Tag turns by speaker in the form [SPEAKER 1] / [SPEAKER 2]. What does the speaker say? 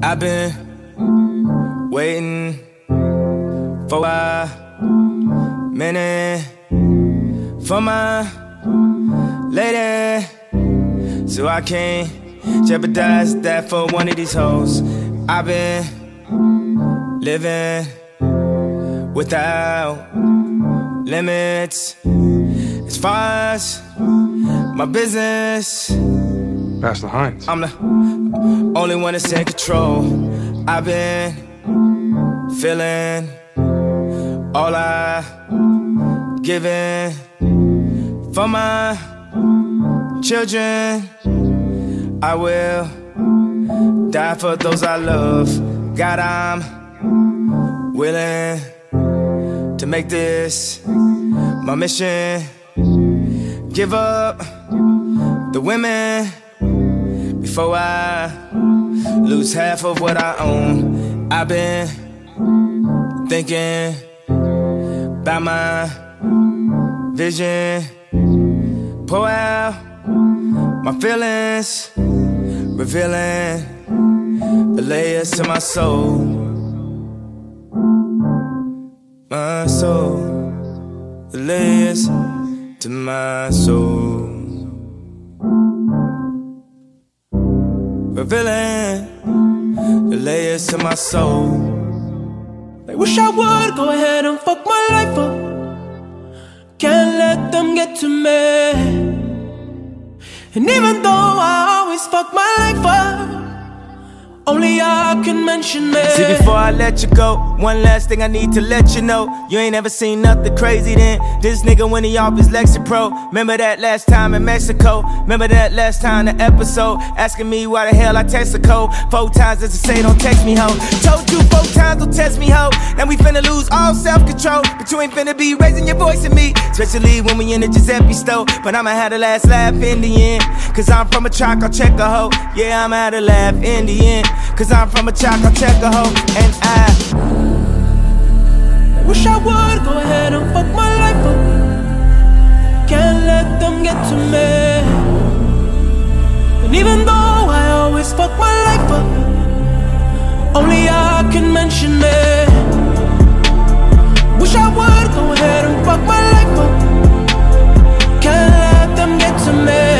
[SPEAKER 1] I've been waiting for a minute for my lady, so I can't jeopardize that for one of these hoes. I've been living without limits as far as my business.
[SPEAKER 2] That's the Heinz.
[SPEAKER 1] I'm the only one that's in control. I've been feeling all I given for my children. I will die for those I love. God, I'm willing to make this my mission. Give up the women before I lose half of what I own. I've been thinking about my vision, pour out my feelings, revealing the layers to my soul. My soul, the layers to my soul. Revealing the layers to my soul.
[SPEAKER 3] I wish I would go ahead and fuck my life up. Can't let them get to me. And even though I always fuck my life up, only I can mention it.
[SPEAKER 1] See, before I let you go, one last thing I need to let you know. You ain't ever seen nothing crazy then. This nigga when he off his Lexapro. Remember that last time in Mexico? Remember that last time the episode? Asking me why the hell I text a code 4 times just to say don't text me, ho. Told you 4 times don't text me, ho. Now we finna lose all self-control, but you ain't finna be raising your voice at me, especially when we in the Giuseppe store. But I'ma have the last laugh in the end, cause I'm from a track, I'll check a hoe. Yeah, I'ma have the laugh in the end, cause I'm from a track, I'll check a hoe. And I
[SPEAKER 3] wish I would go ahead and fuck my life up. Can't let them get to me. And even though I always fuck my life up, only I can mention it. Wish I would go ahead and fuck my life up. Can't let them get to me.